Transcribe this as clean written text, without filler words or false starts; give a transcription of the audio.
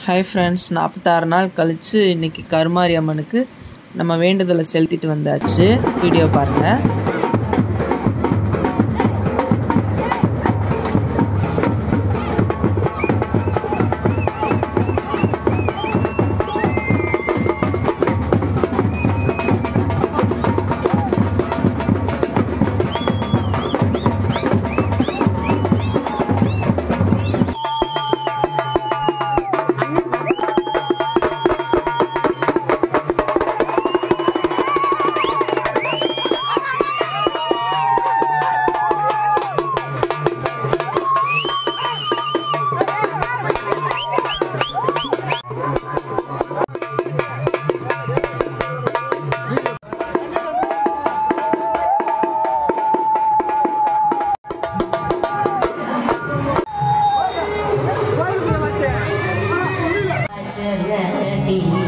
Hi friends, 46 நாள் கழித்து இன்றைக்கி கருமாரி அம்மனுக்கு நம்ம வேண்டுதலை செலுத்திட்டு வந்தாச்சு. வீடியோ பாருங்கள். जगती